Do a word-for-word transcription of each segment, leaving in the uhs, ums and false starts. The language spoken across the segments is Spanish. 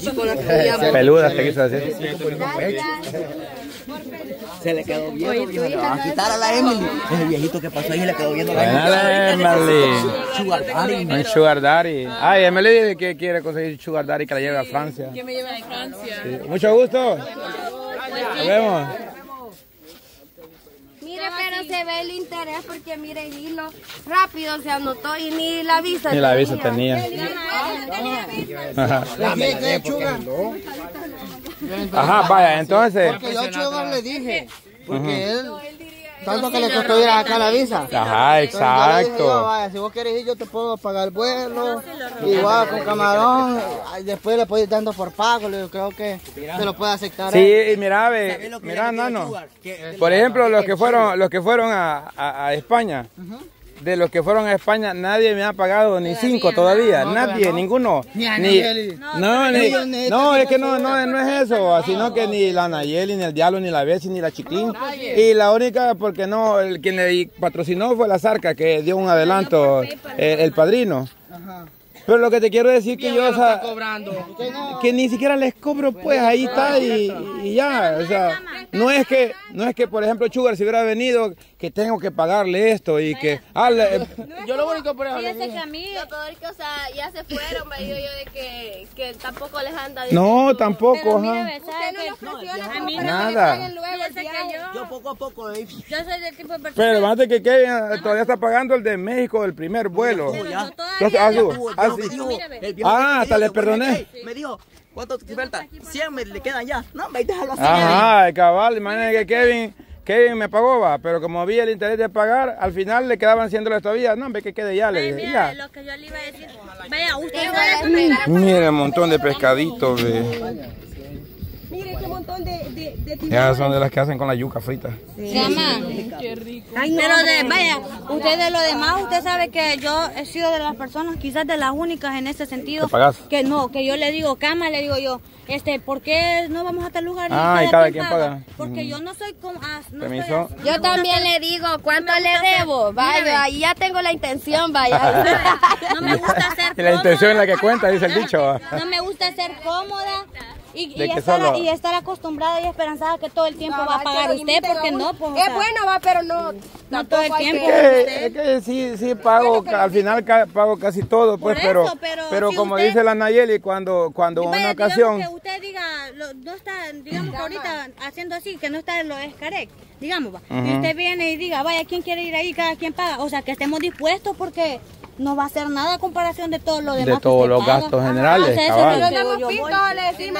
con las que peludas te quiso decir. Se le quedó viendo. A quitar a la Emily. Ese viejito que pasó ahí le quedó viendo a la Emily. Sugar daddy. Un sugar daddy. Ay, Emily dice que quiere conseguir sugar daddy que la lleve a Francia. Que me lleve a Francia. Sí. Mucho gusto. Nos vemos. Mire, pero se ve el interés porque mire, el hilo rápido se anotó y ni la visa Ni la visa tenía. Ajá. Ajá, vaya, entonces. Porque yo Sugar le dije. Porque él, tanto que le costó ir acá a la visa. Ajá, exacto. Vaya, si vos querés ir, yo te puedo pagar el vuelo. Igual con camarón. Después le puedo ir dando por pago. Yo creo que te lo puede aceptar. Sí, y mira, ve, mira, Nano. Por ejemplo, los que fueron, los que fueron a, a, a España. De los que fueron a España, nadie me ha pagado ni cinco todavía, nadie, ninguno. Ni, no, ni, no, es que no, no, no es eso, sino que ni la Nayeli, ni el Diablo, ni la Bessie, ni la Chiquín. Y la única, porque no, el quien le patrocinó fue la Zarca, que dio un adelanto, el, el padrino. Pero lo que te quiero decir que yo, o sea, que ni siquiera les cobro, pues ahí está y, y ya, o sea, no es que, no es que por ejemplo Sugar si hubiera venido, que tengo que pagarle esto y que, ah, le, eh, yo lo único por eso fíjese que a mí, lo peor que, o sea, ya se fueron, me digo yo de que, que tampoco les anda no, tampoco, ajá. Nada. Yo poco a poco, eh. Yo soy del tipo de persona. Pero antes que Kevin todavía está pagando el de México, el primer vuelo. Ah, hasta le perdoné. Me dijo, ¿cuánto te falta? cien me le quedan ya. No, me déjalo así. Ajá, cabal, imagínate que Kevin, Kevin me pagó, va, pero como había el interés de pagar, al final le quedaban cien dólares todavía. No, ve que quede ya, le dije, ya. Lo que yo le iba a decir, vaya, usted Mire, un montón de pescaditos, ve. Mire qué montón de, de, de Esas son de las que hacen con la yuca frita. Sí. Qué rico. Pero de, vaya, usted de lo demás, usted sabe que yo he sido de las personas, quizás de las únicas en ese sentido, que no, que yo le digo, cama, le digo yo, este, ¿por qué no vamos a tal lugar? Ah, y cada quien paga. Porque mm. yo no soy como... Ah, no Permiso. Soy yo también le digo, ¿cuánto le debo? Vaya, ahí ya tengo la intención, vaya. No me gusta ser cómoda. Y la intención es la que cuenta, dice el dicho. No me gusta ser cómoda. Y, y, estar, solo... y estar acostumbrada y esperanzada que todo el tiempo no, va a pagar usted, porque no, pues, es bueno, va, pero no, no todo el tiempo. Es que, es que sí, sí pago, bueno, al final pago casi todo, pues, eso, pero, pero, pero si como usted... dice la Nayeli, cuando, cuando vaya, una ocasión... que usted diga, lo, no está, digamos que ahorita haciendo así, que no está en lo escarec, digamos, va, uh-huh. Y usted viene y diga, vaya, ¿quién quiere ir ahí? Cada quien paga, o sea, que estemos dispuestos porque... no va a ser nada a comparación de todo lo demás. De todos los paga. Gastos generales. Ah, cabal. Yo yo voy, le decimos,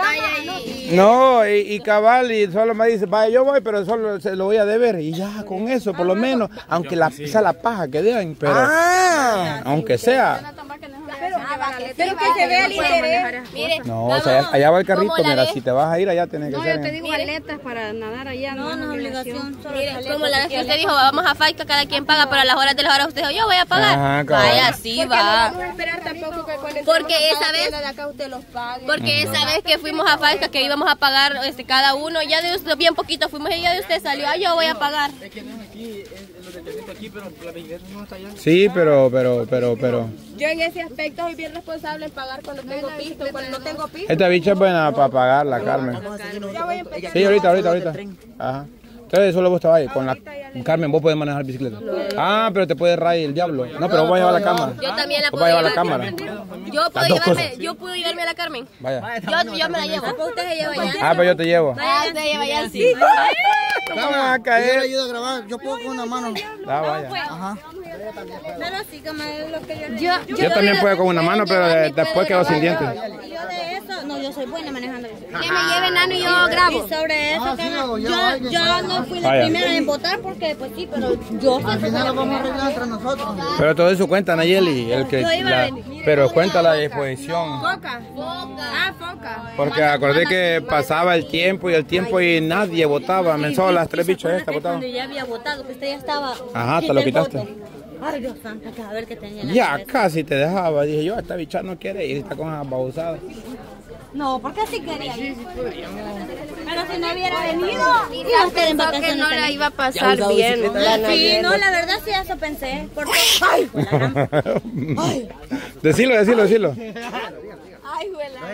y, no, y, y cabal, y solo me dice, vaya, yo voy, pero solo se lo voy a deber. Y ya, con eso, por lo menos, aunque la pisa la paja que den, pero ah, aunque sea. Pero, pero que se vea el interés. Mire, no, o sea, allá va el carrito, mira, si te vas a ir allá tenés que no, ser. No, yo te digo aletas para nadar allá. No, no es obligación. Mire, como la vez que usted dijo, vamos a Faica, cada quien paga, pero a las horas de las horas usted dijo, yo voy a pagar. Ajá, vaya, sí va. No vamos a esperar tampoco que con el porque esa vez, de acá usted los pague. Porque esa vez que fuimos a Faica, que íbamos a pagar este, cada uno, ya de usted, bien poquito fuimos y ya de usted salió, ah, yo voy a pagar. Es que no es aquí, lo detecto aquí, pero la belleza no está allá. Sí, pero, pero, pero, pero. Yo en ese aspecto soy bien responsable en pagar cuando tengo pisto, cuando no tengo pisto. Esta bicha es buena para pagarla, Carmen. Sí, ahorita, ahorita, ahorita. Ajá. Entonces solo vos te vayas con la Carmen, vos podés manejar bicicleta. Ah, pero te puede rayar el diablo. No, pero vos vas a llevar la cámara. Yo también la puedo llevar. la cámara. Yo puedo llevarme, yo puedo llevarme a la Carmen. Vaya. Yo, yo me la llevo. Usted se lleva ya. Ah, pero yo te llevo. Vaya, usted lleva ya sí. Vamos a caer. Yo le ayudo a grabar, yo puedo con una mano. Ah, vaya. Ajá. Pero sí, como es lo que yo le Yo, yo, yo también puedo con una mano, pero de, después quedo sin dientes. Yo de eso, no, yo soy buena manejando. Que me lleve Nano y yo grabo. Y sobre eso, ah, sí, no, yo, yo, yo no fui la vaya. primera en votar porque, pues sí, pero yo... Al final lo vamos a arreglar entre nosotros. Pero todo eso cuenta, Nayeli, el que... La, pero cuenta la disposición. Foca. Ah, foca. Porque acordé que pasaba el tiempo y el tiempo y nadie votaba. Me solo las tres bichas estas votaban. Cuando ya había votado, que usted ya estaba... Ajá, te lo quitaste. Ay, Dios santo, que a ver qué tenía la ya cabeza. Casi te dejaba. Dije yo, esta bicha no quiere ir, está con esas babosadas. No, porque así quería. Sí, sí, podríamos. Pero si no hubiera venido, iba a usted en vacaciones que no la iba a pasar bien. La sí, no, la verdad sí, eso pensé. Porque... ¡Ay! Ay. Decilo, decilo, decilo. Ay, güela.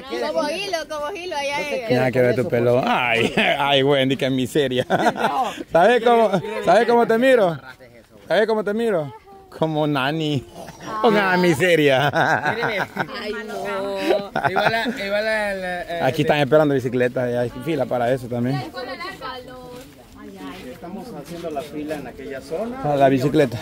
Como hilo, como hilo, allá es. Tiene que ver tu pelo. Ay, ay, Wendy, qué miseria. ¿Sabes cómo, ¿sabes cómo te miro? ¿Sabes cómo te miro? Como nani. Una miseria. Ay, no. Igual a, igual a, la, eh, Aquí están esperando bicicletas y hay fila para eso también. Estamos haciendo la fila en aquella zona. Para la bicicleta.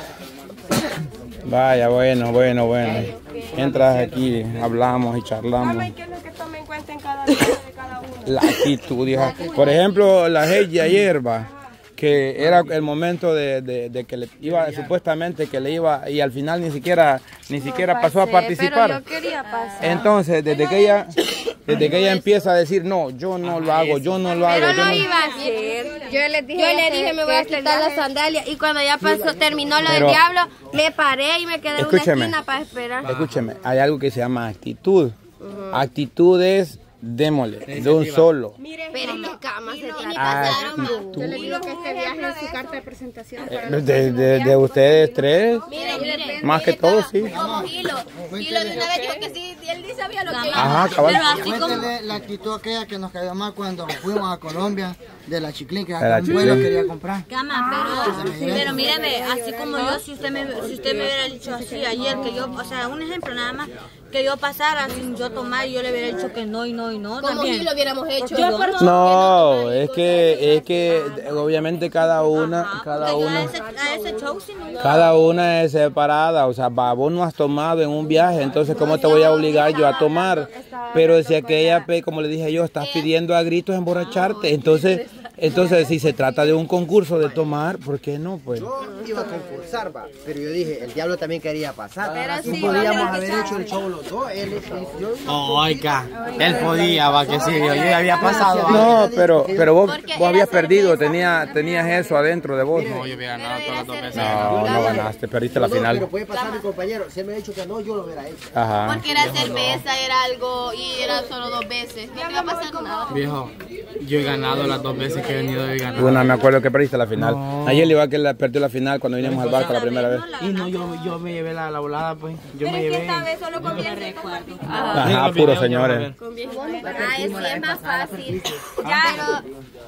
Vaya, bueno, bueno, bueno. Mientras aquí hablamos y charlamos. ¿Qué es lo que toma en cuenta en cada día de cada uno? La actitud, hija. Por ejemplo, la Heidi ayer, va, que era el momento de, de, de que le iba, supuestamente que le iba, y al final ni siquiera, ni siquiera pasó a participar. Pero yo quería pasar. Entonces, desde que ella, desde que ella empieza a decir, no, yo no lo hago, yo no lo hago. Pero yo no no... iba a hacer. Yo le dije, Yo le dije, que- me voy a que quitar este las sandalias. Y cuando ya pasó, terminó lo Pero- del diablo, me paré y me quedé en una Escúcheme. esquina para esperar. Escúcheme, hay algo que se llama actitud. Actitud es démosle, de un solo. Pero en cama se trata. Actitud. Yo le digo que este viaje es su carta de presentación. Para Eh, De, de, de ustedes tres, Mire, mire. más que todo, sí. Como Hilo. Hilo de una vez dijo que sí, y él ni sabía lo que iba. Ajá, cabal. Pero así como... Cuéntele la actitud aquella que nos cayó mal cuando fuimos a Colombia de la chiclín que De la un vuelo chiclín. quería comprar. Cama, pero, pero míreme, así como yo, si usted me, si usted me hubiera dicho así ayer, que yo, o sea, un ejemplo nada más, que yo pasara sin yo tomar y yo le hubiera dicho que no y no y no, Como también. Hilo hubiéramos hecho. Yo por eso- No, es que, es que obviamente cada una, Ajá, cada porque yo una, a ese, a ese show sí no. cada una es separada. O sea, va, vos no has tomado en un viaje, entonces ¿cómo te voy a obligar yo a tomar? Pero si aquella, pe- como le dije yo, estás pidiendo a gritos emborracharte, entonces, entonces si se trata de un concurso de tomar, ¿por qué no? Pues. Yo iba a concursar, va, pero yo dije, el diablo también quería pasar. Pero y sí, podíamos vamos a haber empezar. hecho el show los dos. Él, él- yo, Oiga, él podía, va que sí, yo ya había pasado. No, pero, pero vos, Porque vos habías era perdido, cerveza. tenía, tenías eso adentro de vos. No, yo había ganado todas las dos veces. No, no ganaste, perdiste la no, pero final. puede pasar mi compañero. Si él me ha dicho que no, yo lo hubiera hecho. Ajá. Porque era cerveza, era algo y era solo dos veces. No te iba a pasar nada. Viejo, yo he ganado las dos veces que he venido, he ganado. Una, me acuerdo que perdiste la final. Ayer igual que la perdió la final cuando vinimos al barco la primera vez. Y no, yo, yo me llevé la, la volada, pues. Yo Pero me es que llevé. esta vez solo conviene recuerdo. Ajá, puros señores. Ah, es sí, es más fácil. Ya,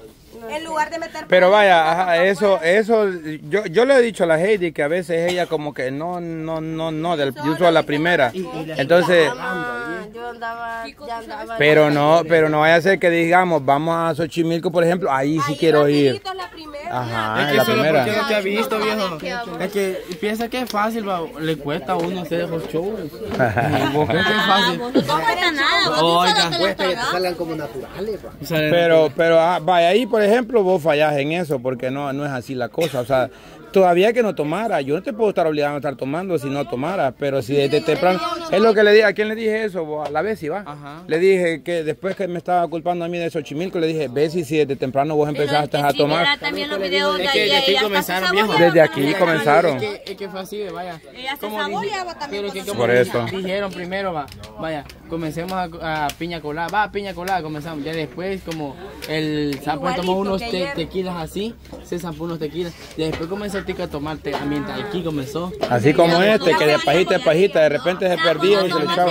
En lugar de meter... Pero vaya, ajá, eso, eso, yo, yo le he dicho a la Heidi que a veces ella como que no, no, no, no, del uso a la primera. Entonces, yo andaba, ya andaba. pero no, pero no vaya a ser que digamos, vamos a Xochimilco, por ejemplo, ahí sí quiero ir. la primera. Ajá, Es en que la solo porque primera. no te ha visto, viejo. Es que piensa que es fácil, va. Le cuesta a uno hacer esos shows. Y vos crees que es fácil. No cuesta nada, vos tú Oiga, solo te lo Cuesta que te tragas. salgan como naturales, va. O sea, Pero, pero, ah, vaya, ahí por ejemplo vos fallás en eso, porque no, no es así la cosa, o sea, todavía que no tomara, yo no te puedo estar obligando a estar tomando si no tomara, pero si desde temprano, es lo que le dije, ¿a quién le dije eso? Vos, a la Bessie, va, Ajá. le dije que después que me estaba culpando a mí de Xochimilco, le dije, Bessie, si desde temprano vos empezaste a tomar, También los videos de Es que ella, de aquí ella hasta comenzaron, se viejo. saboreaba desde aquí también. comenzaron. Es que, es que fue así, vaya. Ella se Como saboreaba dije- también Pero que con como Por eso. dijeron primero, va, vaya, comencemos a, a piña colada, va, piña colada, comenzamos. Ya después, como el sapo tomó unos te- tequilas así, se zampó unos tequilas. Y después comenzó el tica a tomar te- mientras aquí comenzó. así como este, que de pajita en pajita, de repente se perdía y se le echaba.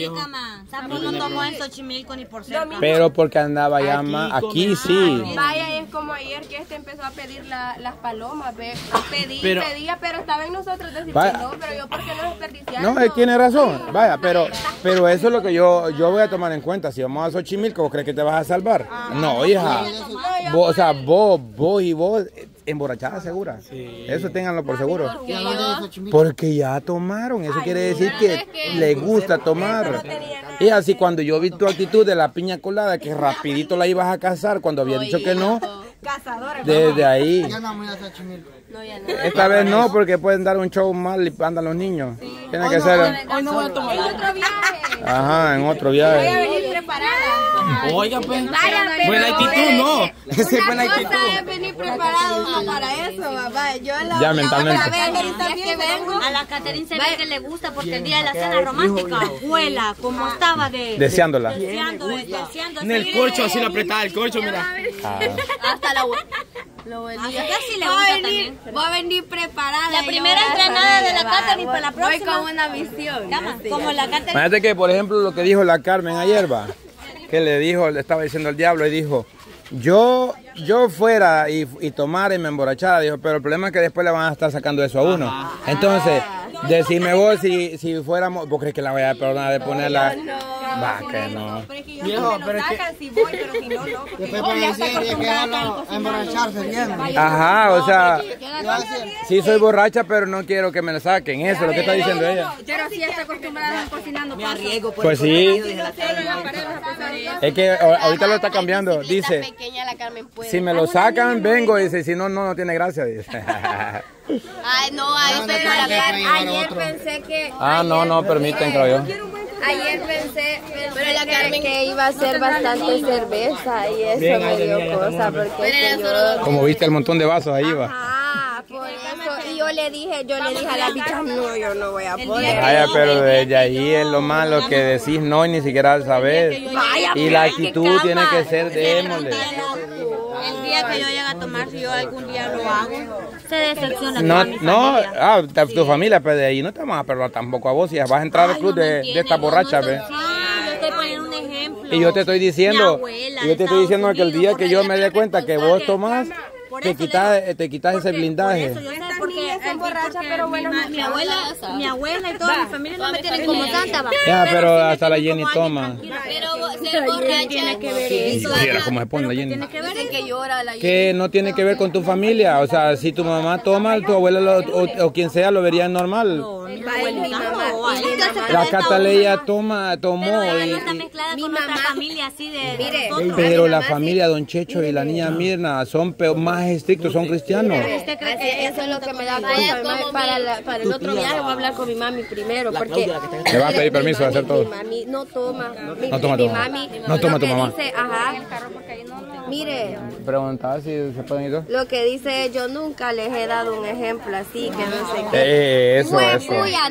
Sapo no tomó en Xochimilco ni por cerca. Pero porque andaba ya más, aquí sí. Vaya, es como ayer que este empezó a pedir la- las palomas, ve. Pedí, Pero- pedía, pero estaba en nosotros decir Vaya. que no, pero yo porque no desperdiciar. No, él tiene razón, vaya, pero, pero eso es lo que yo, yo voy a tomar en cuenta. Si vamos a Xochimilco, ¿vos crees que te vas a salvar? No, hija. Vos, o sea, vos, vos y vos, eh, emborrachada segura. Eso ténganlo por seguro. ¿Y a dónde es Xochimilco? Porque ya tomaron, eso quiere decir que le gusta tomar. Y así cuando yo vi tu actitud de la piña colada, que rapidito la ibas a casar, cuando había dicho que no, desde ahí. Ya no vamos a ir a Xochimilco. Esta vez no, porque pueden dar un show mal y andan los niños. Tiene que ser, Hoy no voy a tomar. Otro viaje. ajá, en otro Voy a viaje. venir preparada. Oiga, pues. Vaya, pero- Buena actitud, no. Esa es buena Una actitud. cosa es venir preparado ah, para eso, papá. Yo la Ya, mentalmente. que vengo. A la Catherine se ve que le gusta porque el día de la cena romántica, abuela, como estaba de... Deseándola. Deseando, deseando. En el corcho así lo apretaba, el corcho, mira. Hasta la lo A venía. ella sí le Voy a gusta venir, también. voy a venir preparada. La yo primera voy a entrenada salir, de la va, Catherine para la voy- próxima. Voy con una visión. Cama, como la Catherine. Imagínate que, por ejemplo, lo que dijo la Carmen ayer, va, que le dijo, le estaba diciendo el diablo y dijo, yo, yo fuera y, y tomara y me emborrachara, dijo, pero el problema es que después le van a estar sacando eso a uno. Entonces, decime vos si, si fuéramos, ¿vos crees que la voy a perdonar de ponerla? Va, que no. Viejo, pero es que... Después puede decir que no emborracharse bien. Ajá, o sea, sí soy borracha, pero no quiero que me la saquen. Eso es lo que está diciendo ella. Pero si está acostumbrada a cocinando. Me arriesgo por Pues sí. Es que ahorita lo está cambiando. Dice, si me lo sacan, vengo. Dice, si no, no, no tiene gracia. Dice. Ay, no, a eso es la Ayer pensé que... Ah, no, no permiten, creo yo. Ayer pensé, Pero la pensé Carmen- que, que iba a ser bastante cerveza y eso me dio cosa porque es que yo... Como viste el montón de vasos ahí, va. Ah, por eso. Y yo le dije, yo le dije a la bicha, no, yo no voy a poder. Vaya, pero desde ahí es lo malo que decís no y ni siquiera sabes. Y la actitud tiene que ser démosle. El día que yo llegue a tomar, si yo algún día lo hago, se decepciona No, toda mi no, familia. ah, ta- tu familia, pero de ahí no te vamos a perdonar tampoco a vos. Si vas a entrar al club de, de esta borracha, ve. Sí, yo estoy poniendo un ejemplo. Y yo te estoy diciendo, Mi abuela y yo te de estoy diciendo Estados que el día que yo me dé Unidos, cuenta que vos tomás, Por te eso quitas, te quitas ese blindaje. Por eso yo sé porque son borrachas, pero bueno, mi, mi abuela, mi abuela y toda mi familia no me tienen como santa, va. Ya, pero sí me hasta la tienen Jenny como toma. alguien tranquila. Pero ser borracha tiene que ver Y eso. si vieras cómo se pone la Jenny. Tiene que ver Dicen que llora la Que no tiene que ver con tu familia. O sea, si tu mamá toma, tu abuela lo- o, o quien sea lo vería normal. No, mi abuelita no. Ahorita se La presta Cataleya una- toma, tomó. Pero ella y- no está y- mezclada con nuestra familia así de Mire, nosotros. pero la familia Don Checho y la niña Mirna son peor- más estrictos, son cristianos. ¿Usted cree que Eso es lo que me da Vaya, cosa. como Para, mi- la- para el otro viaje voy a hablar con mi mami primero. Porque Le vas a pedir permiso de hacer todo. mi mami no toma. Mi, No toma tu mi mamá. mami. No toma lo tu que mamá. Dice, ajá. Mire, Preguntaba si se pueden ir dos. lo que dice, yo nunca les he dado un ejemplo así, que no sé qué. Eh, eso, Pues, eso. puya,